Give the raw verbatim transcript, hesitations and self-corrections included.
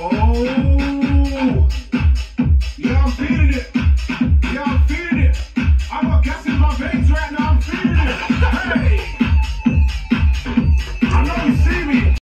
Oh, yeah, I'm feeling it. Yeah, I'm feeling it. I got gas in my veins right now. I'm feeling it. Hey.